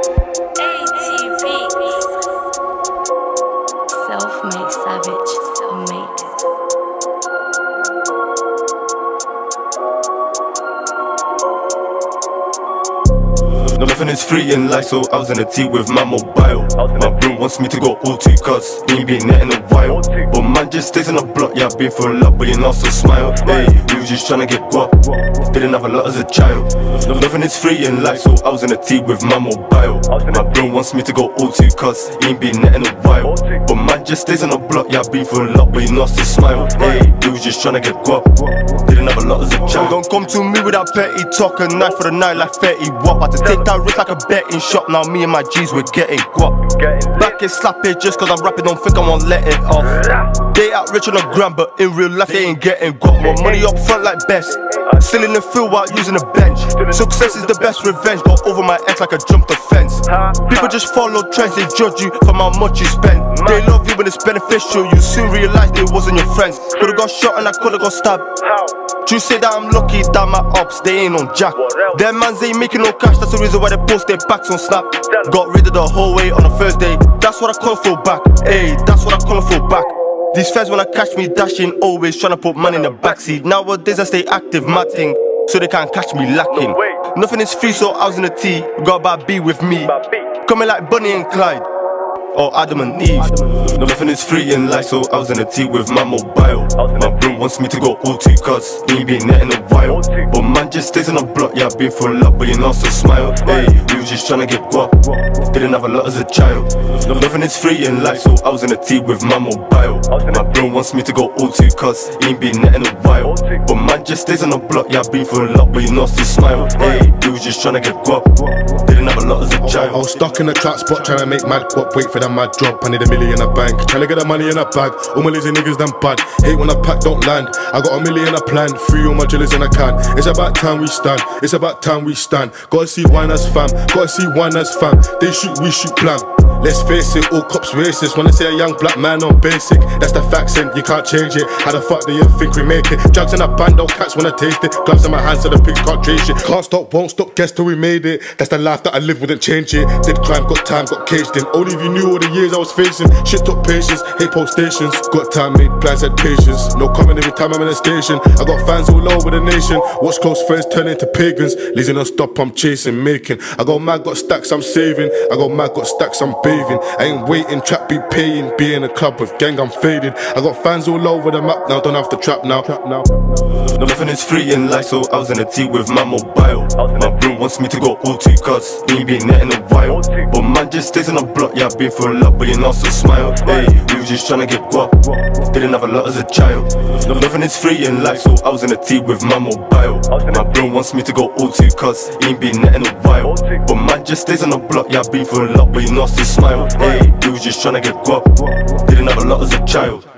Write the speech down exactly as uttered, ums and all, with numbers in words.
Self-made savage, made. Nothing is free in life, so I was in a T with my mobile. My bro wants me to go O T cause he ain't been there in a while. But man just stays on the block, yeah, I've been for a lot, but you know, so smile. Hey, we was just tryna get guap, didn't have a lot as a child. Nothing is free in life, so I was in a T with my mobile. My bro wants me to go O T cause he ain't been there in a while. But man just stays on the block, yeah, I've been for a lot, but you know, so smile. Hey, we was just tryna get guap, didn't have a lot as a child. Don't come to me with that petty talk, a knife for the night like thirty wop. I had to take that risk like a betting shop, now me and my G's we're getting guap. Back and slap it just cause I'm rapping, don't think I won't let it off. They out rich on the gram, but in real life they ain't getting guap. More money up front like best, still in the field while using the bench. Success is the best revenge, got over my ex like I jumped the fence. People just follow trends, they judge you for how much you spend. They love you when it's beneficial, you soon realize they wasn't your friends. Could've got shot and I could've got stabbed. You say that I'm lucky that my ops, they ain't on jack. Them mans ain't making no cash, that's the reason why they post their backs on Snap. Got rid of the whole way on a Thursday, that's what I call for back. Ayy, that's what I call for back. These feds wanna catch me dashing, always tryna put man in the backseat. Nowadays I stay active, mad thing, so they can't catch me lacking. Nothing is free, so I was in the T, got about B with me. Coming like Bonnie and Clyde, or Adam and Eve. Nothing is free in life, so I was in a T with my mobile. My bro wants me to go O T cause he ain't been there in a while. But man just stays on the block, yeah, I've been for a lot, but you know, so smile. Hey, we was just tryna get guap, didn't have a lot as a child. Nothing is free in life, so I was in a T with my mobile. My bro wants me to go O T cause he ain't been there in a while. But man just stays on the block, yeah, I've been for a lot, but you know, so smile. Hey, we was just tryna get guap, didn't have a lot as a child. I was stuck in the trap spot trying to make mad guap, wait for that mad drop. I need a million in a bank, tryna get the money in a bag. All my lazy niggas them bad, hate when I pack don't land. I got a million a plan, free all my jealous in a can. It's about time we stand, it's about time we stand. Gotta see one as fam, gotta see one as fam. They shoot, we shoot plan. Let's face it, all cops racist. When I say a young black man on basic, that's the facts and you can't change it. How the fuck do you think we make it? Drugs in a band, all cats wanna taste it. Gloves in my hands so the pigs can't trace it. Can't stop, won't stop, guess till we made it. That's the life that I live, wouldn't change it. Did crime, got time, got caged in. Only if you knew all the years I was facing. Shit took patience, hate post stations. Got time, made plans, had patience. No comment every time I'm in a station. I got fans all over the nation. Watch close friends turn into pagans. Lazy non stop, I'm chasing, making. I got mad, got stacks, I'm saving. I got mad, got stacks, I'm bathing. I ain't waiting, trap be paying. Be in a club with gang, I'm faded. I got fans all over the map now, don't have to trap now. Nothing is free in life, so I was in a T with my mobile. My bro wants me to go O T cause he ain't been there in a while. But man just stays on the block, yeah, I've been for a lot, but you know, so smile. Hey, we was just tryna get guap, didn't have a lot as a child. Nothing is free in life, so I was in a T with my mobile. My bro wants me to go O T cause he ain't been there in a while. But man just stays on the block, yeah, I've been for a lot, but you know, so smile. Hey, we was just tryna get guap, didn't have a lot as a child.